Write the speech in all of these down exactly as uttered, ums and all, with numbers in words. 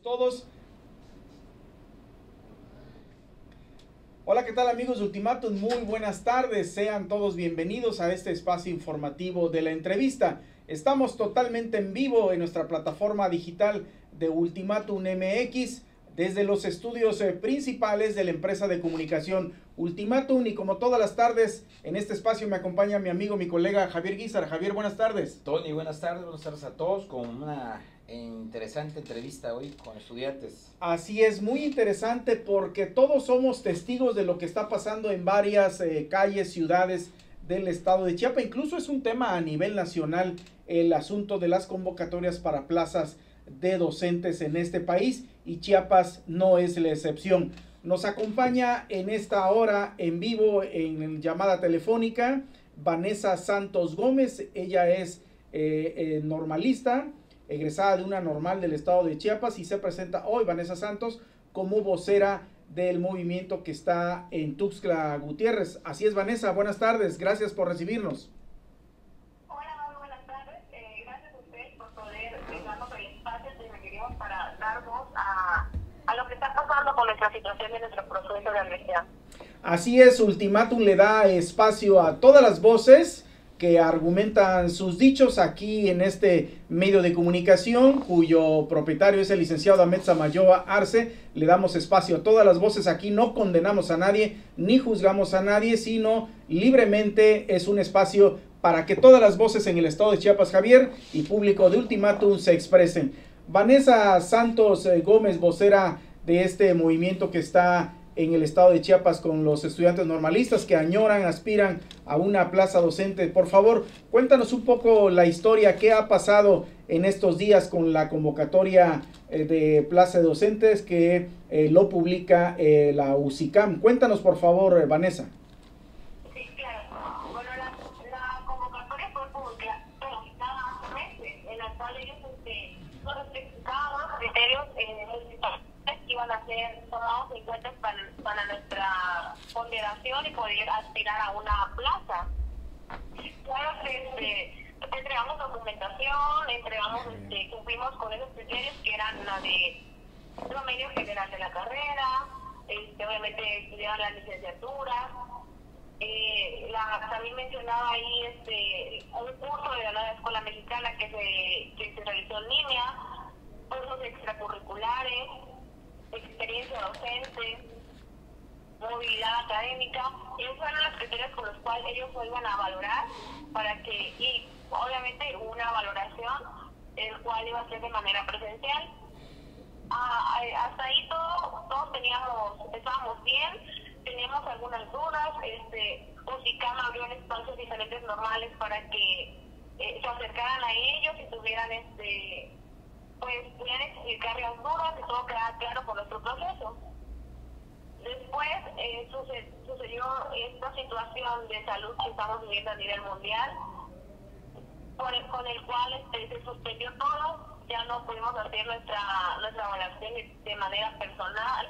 Todos. Hola, ¿qué tal amigos de Ultimátum? Muy buenas tardes, sean todos bienvenidos a este espacio informativo de la entrevista. Estamos totalmente en vivo en nuestra plataforma digital de Ultimátum M X desde los estudios eh, principales de la empresa de comunicación Ultimátum, y como todas las tardes en este espacio me acompaña mi amigo, mi colega Javier Guizar. Javier, buenas tardes. Tony, buenas tardes, buenas tardes a todos, con una interesante entrevista hoy con estudiantes. Así es, muy interesante porque todos somos testigos de lo que está pasando en varias eh, calles, ciudades del estado de Chiapas. Incluso es un tema a nivel nacional el asunto de las convocatorias para plazas de docentes en este país, y Chiapas no es la excepción. Nos acompaña en esta hora en vivo en llamada telefónica Vanessa Santos Gómez. Ella es eh, eh, normalista, egresada de una normal del estado de Chiapas, y se presenta hoy Vanessa Santos como vocera del movimiento que está en Tuxtla Gutiérrez. Así es, Vanessa, buenas tardes, gracias por recibirnos. Hola, muy buenas tardes, eh, gracias a ustedes por poder darnos el espacio que requerimos para dar voz a, a lo que está pasando con nuestra situación y nuestro proceso de admisión. Así es, Ultimátum le da espacio a todas las voces que argumentan sus dichos aquí en este medio de comunicación, cuyo propietario es el licenciado Ahmed Samayoa Arce. Le damos espacio a todas las voces aquí, no condenamos a nadie, ni juzgamos a nadie, sino libremente es un espacio para que todas las voces en el estado de Chiapas, Javier, y público de Ultimátum se expresen. Vanessa Santos Gómez, vocera de este movimiento que está en el estado de Chiapas con los estudiantes normalistas que añoran, aspiran a una plaza docente. Por favor, cuéntanos un poco la historia, qué ha pasado en estos días con la convocatoria eh, de plaza de docentes que eh, lo publica eh, la UCICAM. Cuéntanos, por favor, eh, Vanessa. Sí, claro. Bueno, la, la convocatoria fue publicada hace meses, en la cual ellos este, nos especificaban los criterios eh, que iban a ser tomados en cuenta para, para nuestra ponderación y poder aspirar a una plaza. Claro que este, entregamos documentación, entregamos, este, cumplimos con esos criterios que eran la de promedio general de la carrera, este, obviamente estudiar la licenciatura, eh, la, también mencionaba ahí este, un curso de la nueva escuela mexicana que se, que se realizó en línea, cursos extracurriculares, experiencia docente, movilidad académica. Y esos eran los criterios con los cuales ellos iban a valorar para que, y obviamente una valoración el cual iba a ser de manera presencial. Ah, hasta ahí todo, todos teníamos, estábamos bien, teníamos algunas dudas. este, UCICAM abrió en espacios diferentes normales para que eh, se acercaran a ellos y tuvieran este pues pudieran explicar las dudas y todo quedara claro con nuestro proceso. Después eh, suced, sucedió esta situación de salud que estamos viviendo a nivel mundial, por el, con el cual este, se suspendió todo, ya no pudimos hacer nuestra, nuestra evaluación de, de manera personal.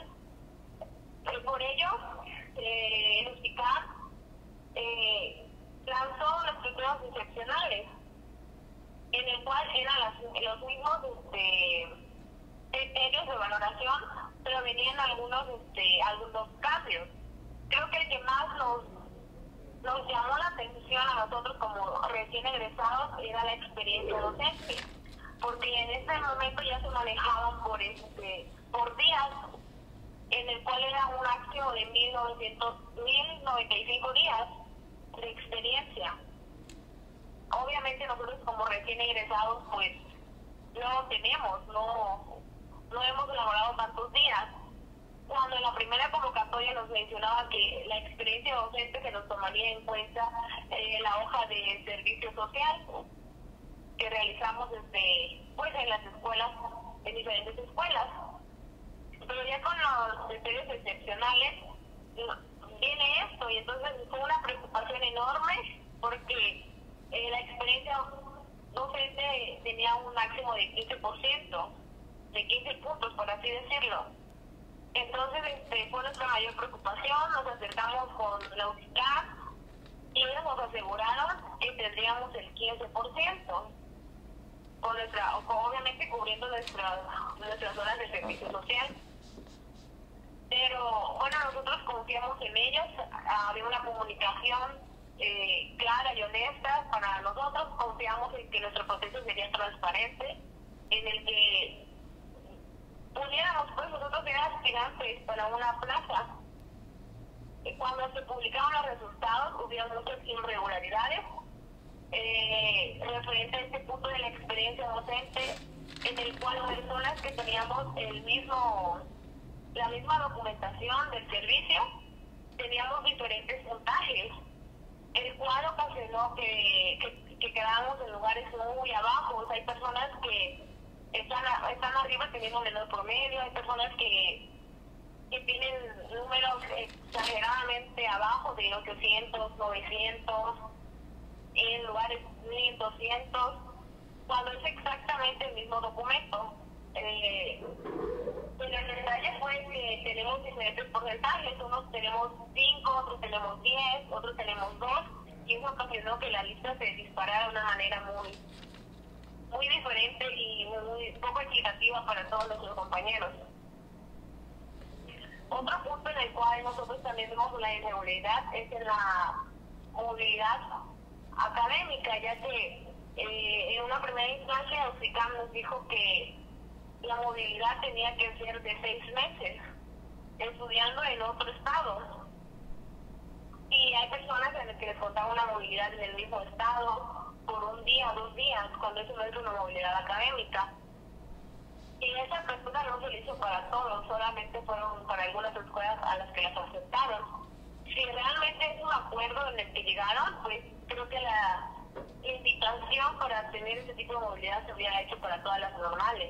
Y por ello, eh, el UCICAM eh, lanzó los criterios excepcionales, en el cual eran las, los mismos este, criterios de valoración, pero venían algunos este, algunos cambios. Creo que el que más nos, nos llamó la atención a nosotros como recién egresados era la experiencia docente, porque en este momento ya se manejaban por, este, por días, en el cual era un máximo de mil noventa y cinco días de experiencia. Obviamente nosotros como recién egresados pues no tenemos, no, no hemos elaborado tantos días. Cuando en la primera convocatoria nos mencionaba que la experiencia docente se nos tomaría en cuenta eh, la hoja de servicio social que realizamos desde, pues en las escuelas, en diferentes escuelas. Pero ya con los criterios excepcionales viene esto, y entonces fue una preocupación enorme porque Eh, la experiencia docente tenía un máximo de quince por ciento, de quince puntos, por así decirlo. Entonces este, fue nuestra mayor preocupación. Nos acercamos con la UCICAM y ellos nos aseguraron que tendríamos el quince por ciento. con nuestra, o con, obviamente cubriendo nuestras, nuestras horas de servicio social. Pero bueno, nosotros confiamos en ellos, había una comunicación eh, clara y honesta para nosotros, confiamos en que nuestro proceso sería transparente, en el que pudiéramos, pues nosotros ser aspirantes para una plaza. Y cuando se publicaron los resultados, hubo muchas irregularidades eh, referente a este punto de la experiencia docente, en el cual personas que teníamos el mismo, la misma documentación del servicio, teníamos diferentes puntajes, el cual ocasionó que, que, que quedáramos en lugares muy abajo. O sea, hay personas que están, a, están arriba teniendo menor promedio, hay personas que, que tienen números exageradamente abajo de ochocientos, novecientos, en lugares mil doscientos, cuando es exactamente el mismo documento. Eh, pero el detalle fue que tenemos diferentes porcentajes, unos tenemos cinco, otros tenemos diez, otros tenemos dos, y eso ocasionó que la lista se disparara de una manera muy muy diferente y muy poco equitativa para todos nuestros compañeros. Otro punto en el cual nosotros también vemos la irregularidad es en la movilidad académica, ya que eh, en una primera instancia UCICAM nos dijo que la movilidad tenía que ser de seis meses, estudiando en otro estado. Y hay personas en las que les contaba una movilidad en el mismo estado por un día, dos días, cuando eso no es una movilidad académica. Y esa apertura no se hizo para todos, solamente fueron para algunas escuelas a las que las aceptaron. Si realmente es un acuerdo en el que llegaron, pues creo que la invitación para tener ese tipo de movilidad se hubiera hecho para todas las normales.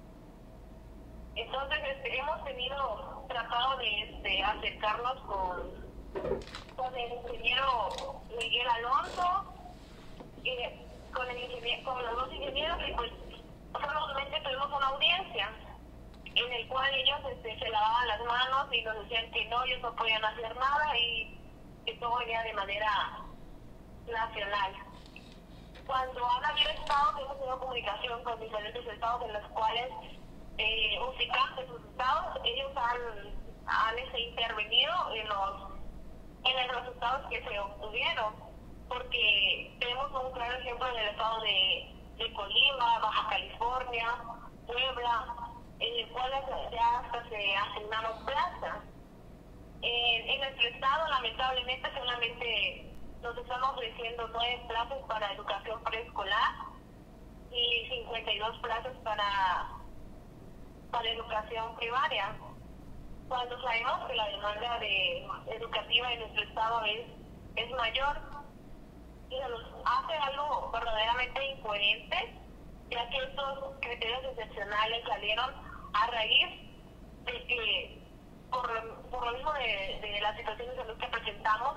Entonces, este, hemos tenido, tratado de este, acercarnos con, con el ingeniero Miguel Alonso, eh, con, el ingeniero, con los dos ingenieros, y pues solamente tuvimos una audiencia en el cual ellos este, se lavaban las manos y nos decían que no, ellos no podían hacer nada y que todo venía de manera nacional. Cuando han habido estados, hemos tenido comunicación con diferentes estados en los cuales eh, UCICAM de sus estados, ellos han, han este, intervenido en los, en los resultados que se obtuvieron, porque tenemos un claro ejemplo en el estado de, de Colima, Baja California, Puebla, en el cual ya hasta se asignaron plazas. En, en nuestro estado, lamentablemente, solamente nos están ofreciendo nueve plazas para educación preescolar y cincuenta y dos plazas para, para educación primaria, cuando sabemos que la demanda de educativa en nuestro estado es, es mayor, y nos hace algo verdaderamente incoherente, ya que estos criterios excepcionales salieron a raíz de que, por, por lo mismo de, de la situación de salud que presentamos,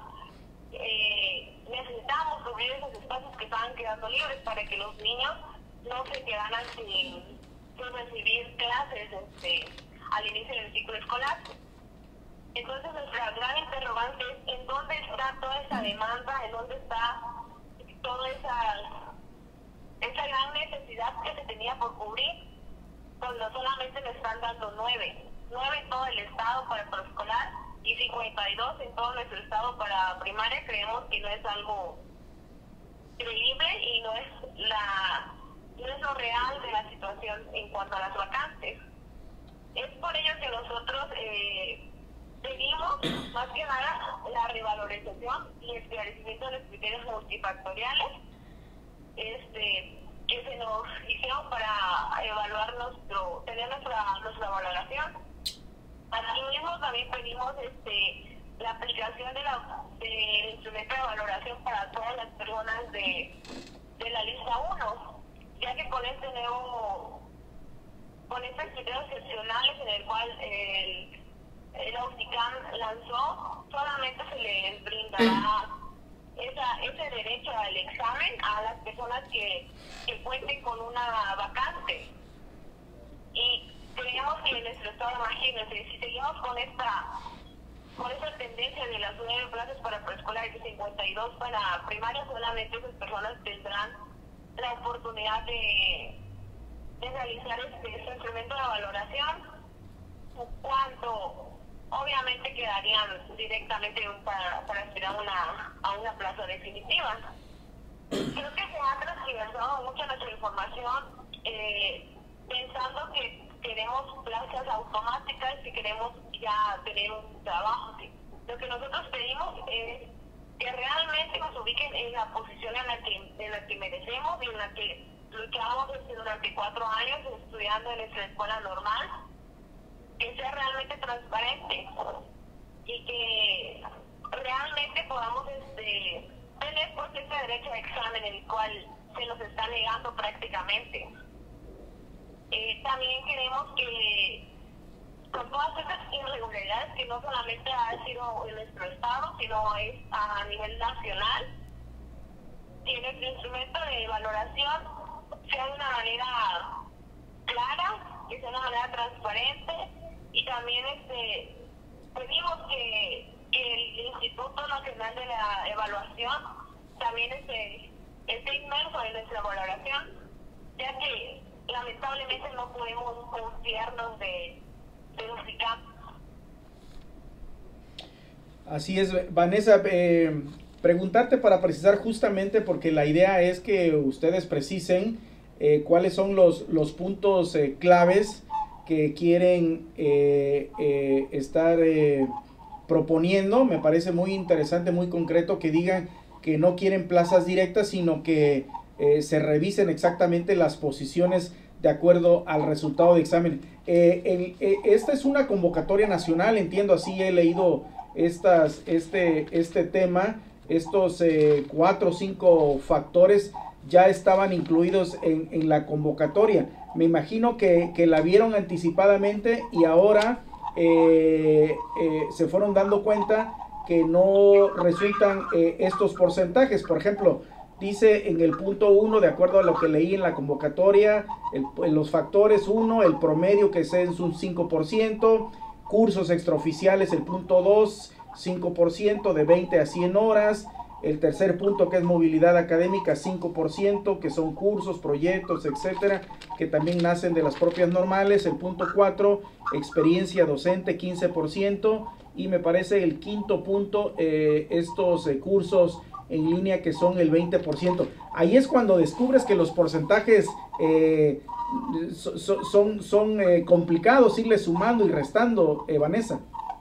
eh, necesitamos cubrir esos espacios que estaban quedando libres para que los niños no se quedaran sin, sin recibir clases este, al inicio del ciclo escolar. Entonces, nuestra gran interrogante es en dónde está toda esa demanda, en dónde está toda esa, esa gran necesidad que se tenía por cubrir, cuando solamente le están dando nueve, nueve en todo el estado para preescolar y cincuenta y dos en todo nuestro estado para primaria. Creemos que no es algo creíble y no es la no es lo real de la situación en cuanto a las vacantes. Es por ello que nosotros eh, pedimos más que nada la revalorización y esclarecimiento de los criterios multifactoriales este que se nos hicieron para evaluar nuestro, tener nuestra, nuestra valoración. Asimismo, también pedimos este, la aplicación de la, del instrumento de valoración para todas las personas de, de la lista uno, ya que con este nuevo, con estos criterios excepcionales en el cual el, el UCICAM lanzó, solamente se les brindará esa, ese derecho al examen a las personas que, que cuenten con una vacante. Y creemos que en nuestro estado, imagínense, si seguimos con esta con esta tendencia de las nueve plazas para preescolar y cincuenta y dos para primaria, solamente esas personas tendrán la oportunidad de, de realizar este, este instrumento de valoración, cuánto obviamente quedarían directamente para, para aspirar a una, a una plaza definitiva. Creo que se ha transversado mucho nuestra información, eh, pensando que queremos plazas automáticas y queremos ya tener un trabajo. ¿Sí? Lo que nosotros pedimos es que realmente nos ubiquen en la posición en la que, en la que merecemos y en la que luchamos durante cuatro años estudiando en nuestra escuela normal, que sea realmente transparente y que realmente podamos este, tener pues este derecho a examen, el cual se nos está negando prácticamente. Eh, también queremos que con todas estas irregularidades, que no solamente ha sido en nuestro estado, sino es a nivel nacional, que nuestro instrumento de valoración sea de una manera clara, que sea de una manera transparente, y también este pedimos que, que el Instituto Nacional de la Evaluación también esté, esté inmerso en nuestra valoración, ya que lamentablemente no podemos confiarnos de, de los I C A M. Así es, Vanessa, eh, preguntarte para precisar justamente, porque la idea es que ustedes precisen eh, cuáles son los, los puntos eh, claves que quieren eh, eh, estar eh, proponiendo. Me parece muy interesante, muy concreto que digan que no quieren plazas directas, sino que eh, se revisen exactamente las posiciones de acuerdo al resultado de examen. Eh, el, eh, esta es una convocatoria nacional, entiendo, así he leído estas, este, este tema. Estos eh, cuatro o cinco factores ya estaban incluidos en, en la convocatoria. Me imagino que, que la vieron anticipadamente y ahora eh, eh, se fueron dando cuenta que no resultan eh, estos porcentajes. Por ejemplo, dice en el punto uno, de acuerdo a lo que leí en la convocatoria, el, los factores uno, el promedio que es un cinco por ciento, cursos extraoficiales el punto dos, cinco por ciento de veinte a cien horas, el tercer punto que es movilidad académica cinco por ciento, que son cursos, proyectos, etcétera, que también nacen de las propias normales, el punto cuatro, experiencia docente quince por ciento, y me parece el quinto punto, eh, estos eh, cursos en línea que son el veinte por ciento. Ahí es cuando descubres que los porcentajes eh, so, so, son, son eh, complicados irle sumando y restando, eh, Vanessa.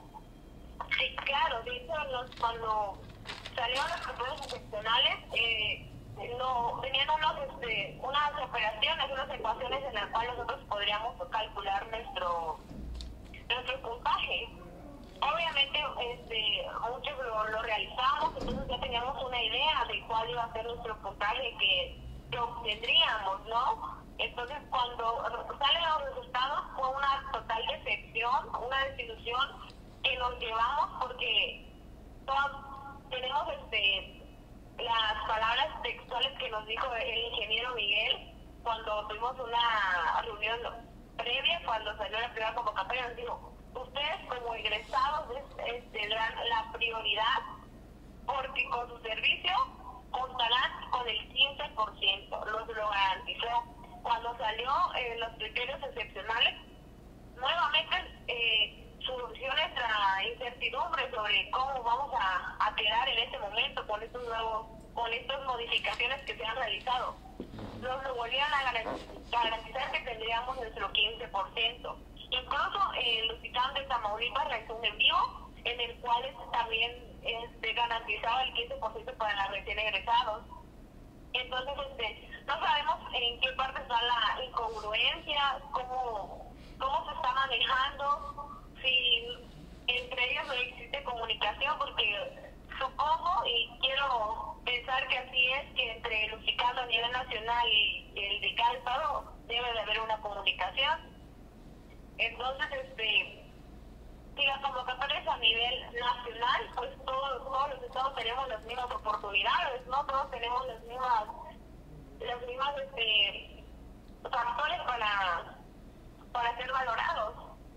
Sí, claro, de hecho los, cuando salieron las propuestas excepcionales, eh, no, tenían unos, este, unas operaciones, unas ecuaciones en las cuales nosotros podríamos calcular nuestro, nuestro puntaje. Obviamente, este, muchos lo, lo realizamos, entonces ya teníamos una idea de cuál iba a ser nuestro puntaje que, que obtendríamos, ¿no? Entonces, cuando salen los resultados, fue una total decepción, una desilusión que nos llevamos porque todos tenemos este, las palabras textuales que nos dijo el ingeniero Miguel cuando tuvimos una reunión previa, cuando salió la primera convocatoria, nos dijo: ustedes como egresados tendrán la prioridad porque con su servicio contarán con el quince por ciento, nos lo garantizó. Cuando salió eh, los criterios excepcionales, nuevamente eh, surgió nuestra incertidumbre sobre cómo vamos a, a quedar en este momento con estos nuevos, con estas modificaciones que se han realizado. Nos lo volvían a garantizar que tendríamos nuestro quince por ciento. Incluso eh, el hospital de Tamaulipas realizó un en vivo en el cual también este, garantizaba el quince por ciento para los recién egresados. Entonces, este, no sabemos en qué parte está la incongruencia, cómo, cómo se está manejando, si entre ellos no existe comunicación, porque supongo y quiero pensar que así es, que entre el hospital a nivel nacional y el de cada estado debe de haber una comunicación. Entonces, este, si la convocatoria es a nivel nacional, pues todos, todos los estados tenemos las mismas oportunidades, ¿no? Todos tenemos las mismas, las mismas este, factores para, para ser valorados.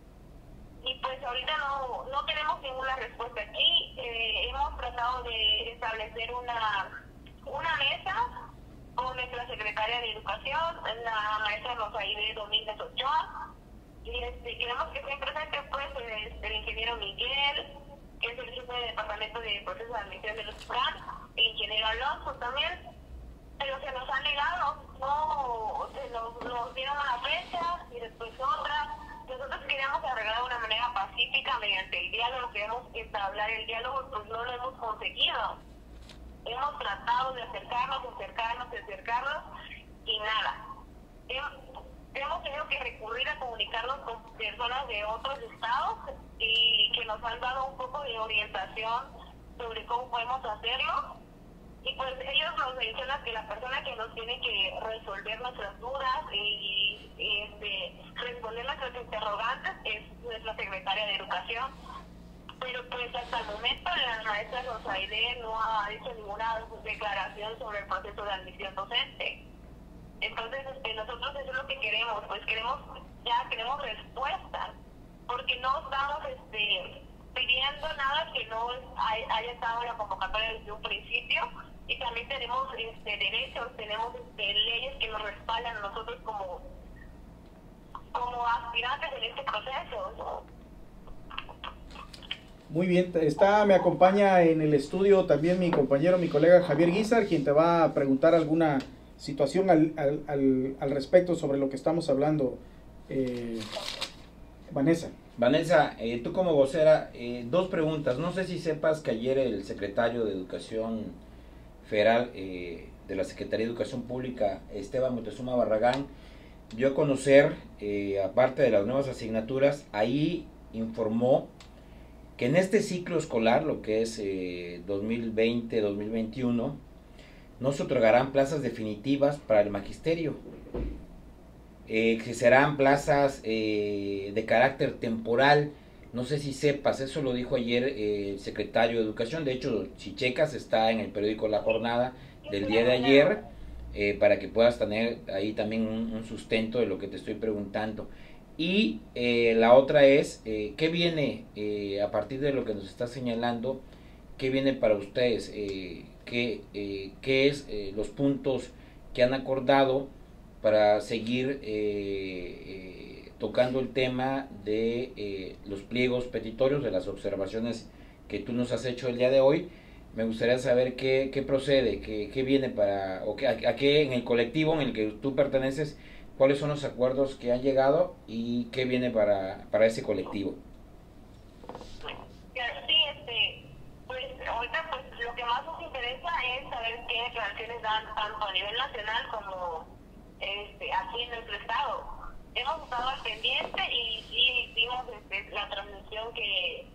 Y pues ahorita no, no tenemos ninguna respuesta aquí. Eh, hemos tratado de establecer una, una mesa con nuestra secretaria Educación, la maestra Rosaide Domínguez Ochoa, y este, queremos que estén presentes pues el, el ingeniero Miguel, que es el jefe del departamento de procesos de admisión de los P R A N, el ingeniero Alonso también, pero se nos han negado, no, se nos, nos dieron una fecha y después otra. Nosotros queríamos arreglar de una manera pacífica mediante el diálogo, queremos entablar el diálogo, pues no lo hemos conseguido. Hemos tratado de acercarnos, acercarnos, acercarnos y nada. Hemos tenido que recurrir a comunicarnos con personas de otros estados y que nos han dado un poco de orientación sobre cómo podemos hacerlo. Y pues ellos nos mencionan que la persona que nos tiene que resolver nuestras dudas y, y este, responder nuestras interrogantes es nuestra secretaria de Educación. Pero pues hasta el momento la maestra Rosaide no ha hecho ninguna declaración sobre el proceso de admisión docente. Entonces este, nosotros eso es lo que queremos, pues queremos, ya queremos respuestas, porque no estamos este, pidiendo nada que no haya estado en la convocatoria desde un principio, y también tenemos este, derechos, tenemos este, leyes que nos respaldan a nosotros como, como aspirantes en este proceso. Muy bien, está, me acompaña en el estudio también mi compañero, mi colega Javier Guizar, quien te va a preguntar alguna situación al, al, al, al respecto sobre lo que estamos hablando. Eh, Vanessa. Vanessa, eh, tú como vocera, eh, dos preguntas. No sé si sepas que ayer el secretario de Educación Federal eh, de la Secretaría de Educación Pública, Esteban Moctezuma Barragán, dio a conocer, eh, aparte de las nuevas asignaturas, ahí informó que en este ciclo escolar, lo que es eh, dos mil veinte dos mil veintiuno, no se otorgarán plazas definitivas para el magisterio, eh, que serán plazas eh, de carácter temporal. No sé si sepas, eso lo dijo ayer eh, el secretario de Educación. De hecho, si checas, está en el periódico La Jornada del día de ayer, eh, para que puedas tener ahí también un, un sustento de lo que te estoy preguntando. Y eh, la otra es, eh, ¿qué viene eh, a partir de lo que nos está señalando? ¿Qué viene para ustedes? Eh, ¿qué, eh, ¿Qué es eh, los puntos que han acordado para seguir eh, eh, tocando el tema de eh, los pliegos petitorios, de las observaciones que tú nos has hecho el día de hoy? Me gustaría saber qué, qué procede, qué, qué viene para, o qué, a, a qué en el colectivo en el que tú perteneces, cuáles son los acuerdos que han llegado y qué viene para, para ese colectivo. Sí, este, pues ahorita pues lo que más nos interesa es saber qué declaraciones dan tanto a nivel nacional como este, aquí en nuestro estado. Hemos estado al pendiente y sí hicimos este, la transmisión que,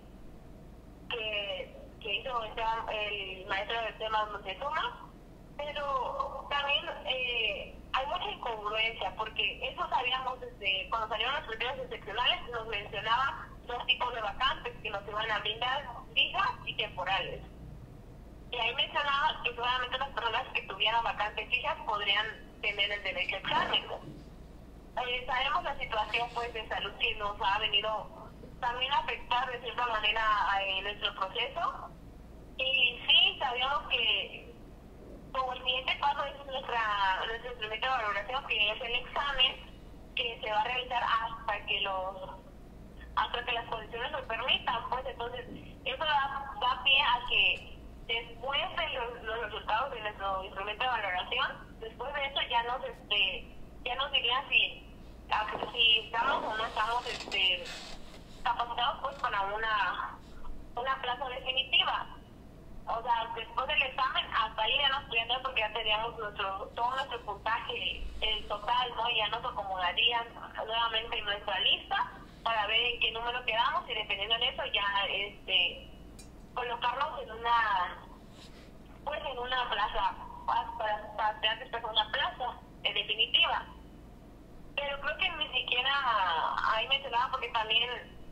que, que hizo el maestro del tema Moctezuma, pero también eh, hay mucha incongruencia, porque eso sabíamos desde cuando salieron los criterios excepcionales, nos mencionaba dos tipos de vacantes que nos iban a brindar, fijas y temporales. Y ahí mencionaba que solamente las personas que tuvieran vacantes fijas podrían tener el derecho a examen. Eh, sabemos la situación pues de salud que nos ha venido también a afectar de cierta manera en nuestro proceso, y sí sabíamos que como el siguiente paso es nuestra, nuestro instrumento de valoración, que es el examen, que se va a realizar hasta que los hasta que las condiciones lo permitan. Pues entonces eso da, da pie a que después de los, los resultados de nuestro instrumento de valoración, después de eso ya nos este ya nos dirían si si estamos o no estamos este capacitados pues para una una plaza definitiva. O sea, después del examen, hasta ahí ya nos podían dar, porque ya teníamos nuestro, todo nuestro puntaje, el total, ¿no? Ya nos acomodarían nuevamente en nuestra lista para ver en qué número quedamos, y dependiendo de eso ya este colocarnos en una pues en una plaza para, para, para antes para una plaza en definitiva. Pero creo que ni siquiera ahí mencionaba, porque también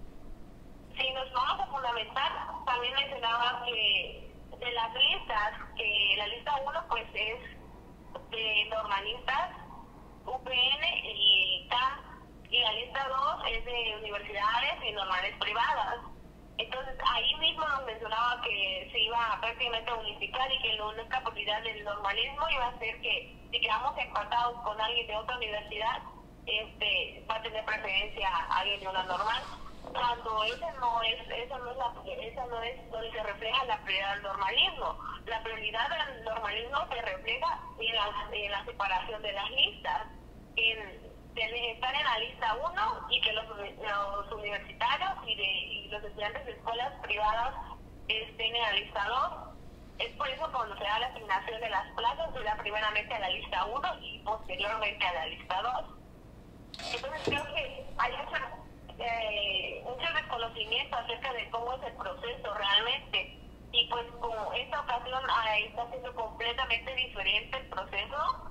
si nos vamos a fundamentar, también mencionaba que de las listas, que la lista uno pues es de normalistas, U P N y C A M, y la lista dos es de universidades y normales privadas. Entonces ahí mismo nos mencionaba que se iba prácticamente a unificar y que la única posibilidad del normalismo iba a ser que si quedamos empatados con alguien de otra universidad, este va a tener preferencia a alguien de una normal, cuando ese no es, eso no es la, eso no es donde se refleja la prioridad del normalismo. La prioridad del normalismo se refleja en la, en la separación de las listas, en de estar en la lista uno y que los, los universitarios y, de, y los estudiantes de escuelas privadas estén en la lista dos. Es por eso cuando se da la asignación de las plazas se da primeramente a la lista uno y posteriormente a la lista dos. Entonces creo que hay mucho, eh, mucho desconocimiento acerca de cómo es el proceso realmente, y pues como esta ocasión ah, está siendo completamente diferente el proceso.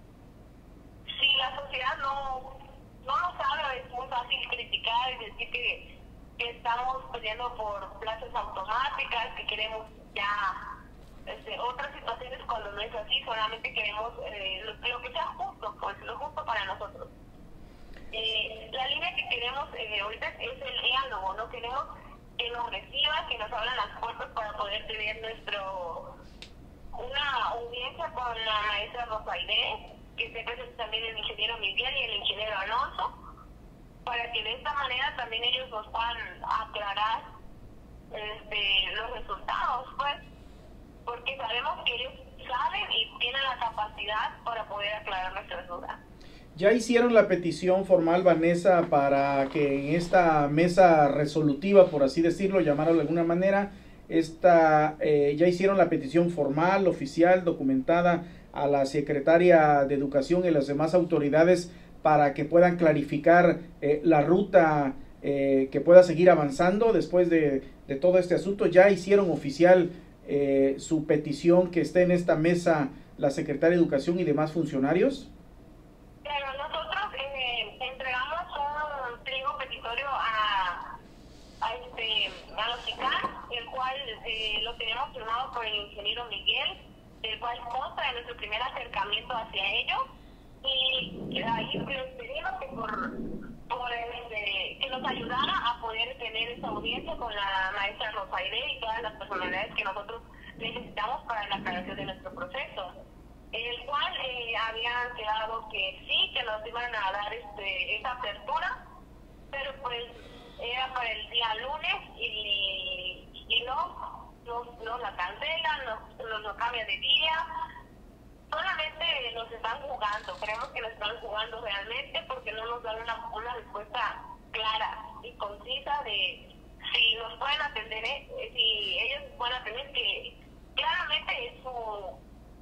Si la sociedad no, no lo sabe, es muy fácil criticar y decir que, que estamos peleando por plazas automáticas, que queremos ya este, otras situaciones cuando no es así, solamente queremos eh, lo, lo que sea justo, pues lo justo para nosotros. Eh, la línea que queremos eh, ahorita es el diálogo, no queremos que nos reciban, que nos abran las puertas para poder tener nuestro una audiencia con la maestra Rosaide, que se presente también el ingeniero Miguel y el ingeniero Alonso, para que de esta manera también ellos nos puedan aclarar este, los resultados, pues, porque sabemos que ellos saben y tienen la capacidad para poder aclarar nuestras dudas. ¿Ya hicieron la petición formal, Vanessa, para que en esta mesa resolutiva, por así decirlo, llamarlo de alguna manera, esta, eh, ya hicieron la petición formal, oficial, documentada a la secretaria de Educación y las demás autoridades para que puedan clarificar eh, la ruta eh, que pueda seguir avanzando después de, de todo este asunto? ¿Ya hicieron oficial eh, su petición que esté en esta mesa la secretaria de Educación y demás funcionarios? Pero nosotros eh, entregamos un pliego petitorio a, a, este, a los I C A M, el cual eh, lo tenemos firmado por el ingeniero Miguel, el cual consta de nuestro primer acercamiento hacia ellos, y ahí les pedimos que, por, por este, que nos ayudara a poder tener esta audiencia con la maestra Rosaide y todas las personalidades que nosotros necesitamos para la aclaración de nuestro proceso, el cual eh, habían quedado que sí, que nos iban a dar este, esa apertura, pero pues era para el día lunes y, y no. Nos, nos la cancelan, nos, nos lo cambian de día, solamente nos están jugando, creemos que nos están jugando realmente porque no nos dan una, una respuesta clara y concisa de si nos pueden atender, eh, si ellos pueden atender, que claramente es su,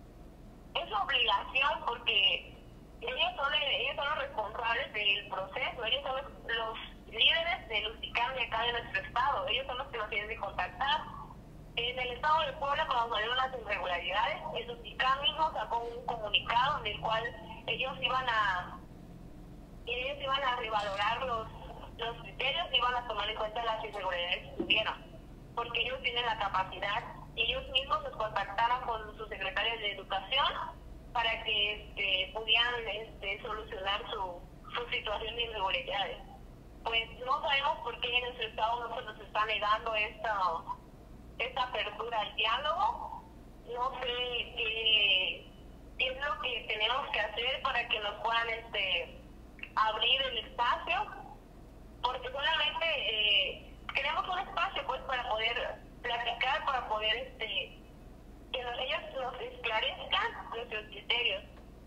es su obligación, porque ellos son, ellos son los responsables del proceso, ellos son los, los líderes del U C I C A M de acá de nuestro estado, ellos son los que nos tienen que contactar. En el estado de Puebla, cuando salieron las irregularidades, el U C I C A M mismo sacó un comunicado en el cual ellos iban a ellos iban a revalorar los, los criterios y iban a tomar en cuenta las irregularidades que tuvieron, porque ellos tienen la capacidad, ellos mismos nos contactaron con sus secretarios de educación para que este, pudieran este, solucionar su, su situación de irregularidades. Pues no sabemos por qué en nuestro estado no se nos está negando esta esta apertura al diálogo. No sé qué, qué es lo que tenemos que hacer para que nos puedan este abrir el espacio, porque solamente eh, queremos un espacio pues para poder platicar, para poder este que nos, ellos nos esclarezcan nuestros criterios.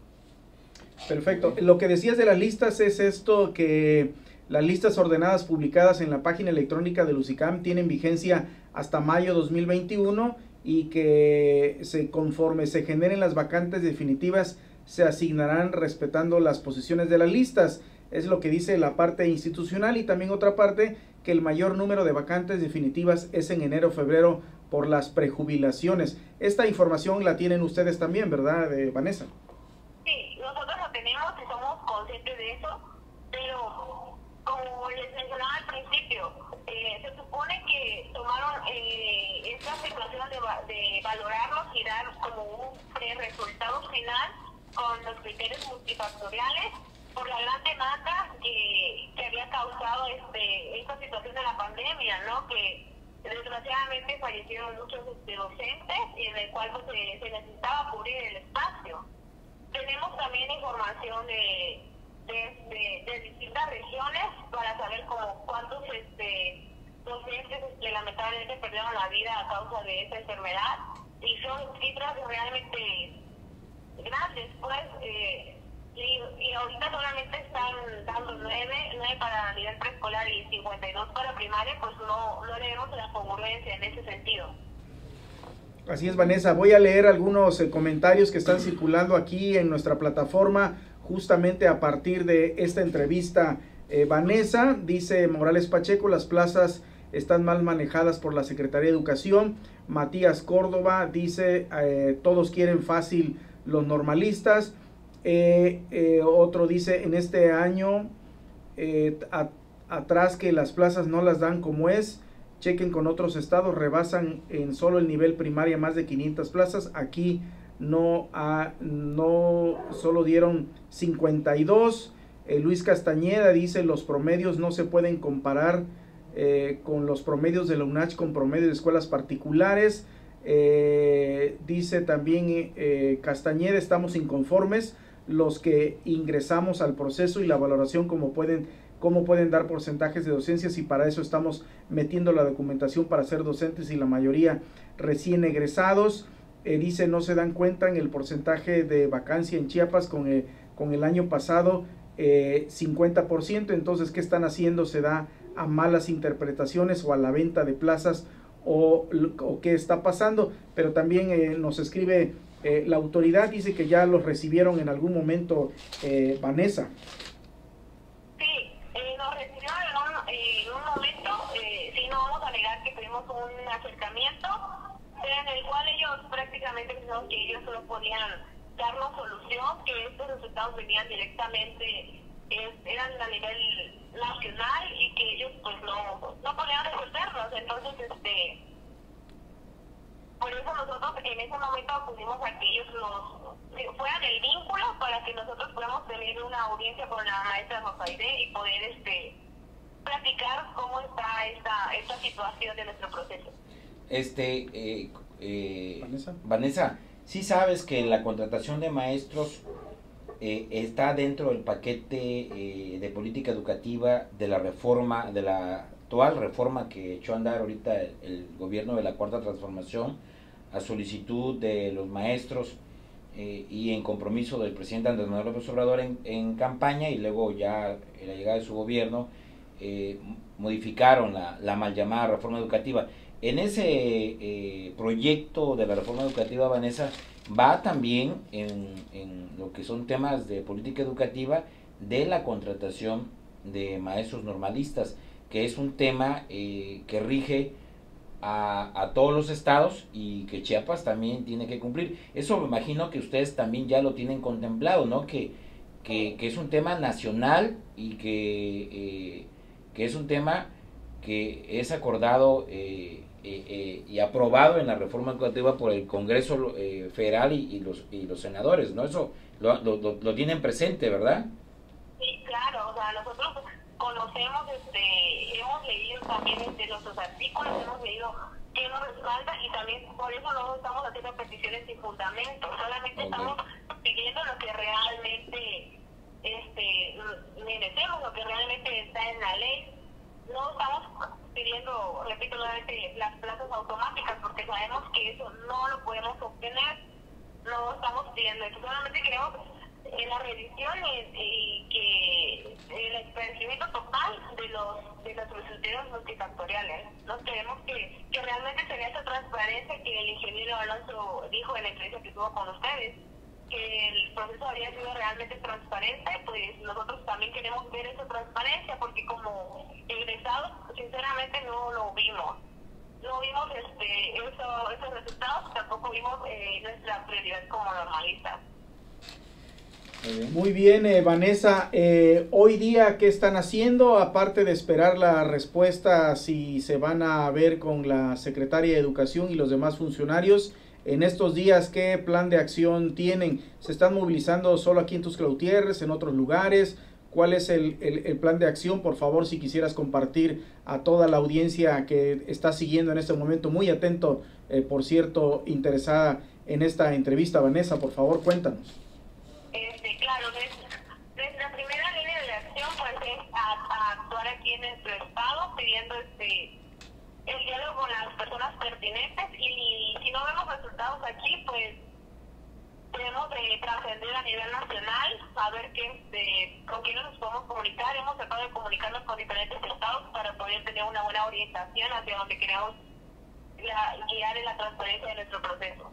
Perfecto. Lo que decías de las listas es esto, que las listas ordenadas publicadas en la página electrónica del U C I C A M tienen vigencia hasta mayo dos mil veintiuno y que se, conforme se generen las vacantes definitivas se asignarán respetando las posiciones de las listas. Es lo que dice la parte institucional, y también otra parte, que el mayor número de vacantes definitivas es en enero o febrero por las prejubilaciones. Esta información la tienen ustedes también, ¿verdad, eh, Vanessa? Sí, nosotros lo tenemos y somos conscientes de eso, pero como les mencionaba al principio, eh, se supone que tomaron eh, esta situación de, de valorarlos y dar como un resultado final con los criterios multifactoriales por la gran demanda que, que había causado este esta situación de la pandemia, ¿no? Que desgraciadamente fallecieron muchos este, docentes y en el cual pues, se, se necesitaba cubrir el espacio. Tenemos también información de, de, de, de distintas regiones para saber como cuántos este, docentes este, lamentablemente perdieron la vida a causa de esta enfermedad, y son cifras realmente grandes, pues, eh, y, y ahorita solamente están dando nueve, nueve para nivel preescolar y cincuenta y dos para primaria, pues no, no le vemos la congruencia en ese sentido. Así es, Vanessa. Voy a leer algunos eh, comentarios que están circulando aquí en nuestra plataforma justamente a partir de esta entrevista. Eh, Vanessa, dice Morales Pacheco, las plazas están mal manejadas por la Secretaría de Educación. Matías Córdoba dice, eh, todos quieren fácil los normalistas. Eh, eh, otro dice, en este año eh, a, atrás que las plazas no las dan como es, chequen con otros estados, rebasan en solo el nivel primaria más de quinientas plazas, aquí no, ha, no solo dieron cincuenta y dos. eh, Luis Castañeda dice, los promedios no se pueden comparar eh, con los promedios de la UNACH con promedios de escuelas particulares. Eh, dice también eh, Castañeda, estamos inconformes los que ingresamos al proceso y la valoración como pueden, cómo pueden dar porcentajes de docencias, y para eso estamos metiendo la documentación para ser docentes y la mayoría recién egresados. Eh, dice, no se dan cuenta en el porcentaje de vacancia en Chiapas con el, con el año pasado, eh, cincuenta por ciento, entonces ¿qué están haciendo? Se da a malas interpretaciones o a la venta de plazas o, o qué está pasando. Pero también eh, nos escribe eh, la autoridad, dice que ya los recibieron en algún momento, eh, Vanessa. Sí, eh, nos recibieron en un, eh, en un momento, eh, sí, no vamos a negar que tuvimos un acercamiento, pero en el cual ellos prácticamente pensaron que ellos solo podían darnos solución, que estos resultados venían directamente, eh, eran a nivel nacional y que ellos pues no, no podían resolverlos. Entonces, este, por eso nosotros en ese momento acudimos a que ellos nos fueran el vínculo para que nosotros podamos tener una audiencia con la maestra Rosaide y poder este platicar cómo está esta, esta situación de nuestro proceso. Este, eh, eh, Vanessa. Vanessa, sí sabes que la contratación de maestros eh, está dentro del paquete eh, de política educativa de la reforma, de la actual reforma que echó a andar ahorita el, el gobierno de la Cuarta Transformación, a solicitud de los maestros eh, y en compromiso del presidente Andrés Manuel López Obrador en, en campaña, y luego ya en la llegada de su gobierno eh, modificaron la, la mal llamada reforma educativa. En ese eh, proyecto de la reforma educativa, Vanessa, va también en, en lo que son temas de política educativa de la contratación de maestros normalistas, que es un tema eh, que rige a, a todos los estados y que Chiapas también tiene que cumplir. Eso me imagino que ustedes también ya lo tienen contemplado, ¿no? Que, que, que es un tema nacional y que, eh, que es un tema que es acordado eh, eh, eh, y aprobado en la reforma educativa por el Congreso eh, Federal y, y, los, y los senadores, ¿no? Eso lo, lo, lo, lo tienen presente, ¿verdad? Sí, claro, o sea, nosotros conocemos, este, hemos leído también este, nuestros artículos, hemos leído que nos respalda, y también por eso no estamos haciendo peticiones sin fundamento, solamente okay. Estamos pidiendo lo que realmente este, merecemos, lo que realmente está en la ley. No estamos pidiendo, repito nuevamente, las plazas automáticas, porque sabemos que eso no lo podemos obtener, no estamos pidiendo eso, solamente queremos en la revisión y, y que el esclarecimiento total de los de los resultados multifactoriales. Nos queremos que, que realmente se vea esa transparencia que el ingeniero Alonso dijo en la entrevista que tuvo con ustedes, que el proceso había sido realmente transparente. Pues nosotros también queremos ver esa transparencia, porque como egresados sinceramente no lo vimos. No vimos este eso, esos resultados, tampoco vimos eh, nuestra prioridad como normalistas. Muy bien, eh, Vanessa, eh, hoy día, ¿qué están haciendo? Aparte de esperar la respuesta si se van a ver con la secretaria de Educación y los demás funcionarios, en estos días, ¿qué plan de acción tienen? ¿Se están movilizando solo aquí en Tuxtla Gutiérrez, en otros lugares? ¿Cuál es el, el, el plan de acción? Por favor, si quisieras compartir a toda la audiencia que está siguiendo en este momento, muy atento, eh, por cierto, interesada en esta entrevista. Vanessa, por favor, cuéntanos. Este, claro, nuestra, nuestra primera línea de acción pues es a, a actuar aquí en nuestro estado pidiendo este el diálogo con las personas pertinentes y si no vemos resultados aquí, pues tenemos de trascender a nivel nacional, saber que este, con quiénes nos podemos comunicar. Hemos tratado de comunicarnos con diferentes estados para poder tener una buena orientación hacia donde queremos la, guiar en la transparencia de nuestro proceso.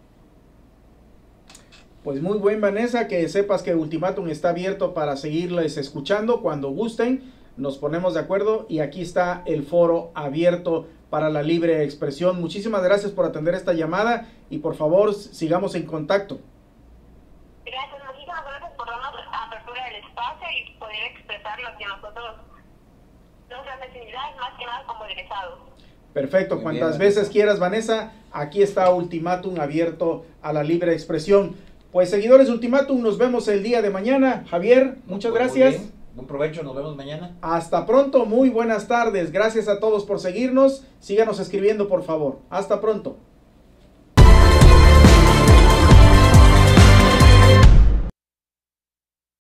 Pues muy buen, Vanessa, que sepas que Ultimátum está abierto para seguirles escuchando cuando gusten. Nos ponemos de acuerdo y aquí está el foro abierto para la libre expresión. Muchísimas gracias por atender esta llamada y por favor sigamos en contacto. Gracias, muchísimas gracias por darnos apertura del espacio y poder expresar lo que nosotros, nuestras necesidades más que nada como egresados. Perfecto, Muy cuantas bien, veces quieras, Vanessa, aquí está Ultimátum abierto a la libre expresión. Pues seguidores de Ultimátum, nos vemos el día de mañana. Javier, muchas Pues, gracias. muy bien. Buen provecho, nos vemos mañana. Hasta pronto, muy buenas tardes. Gracias a todos por seguirnos. Síganos escribiendo, por favor. Hasta pronto.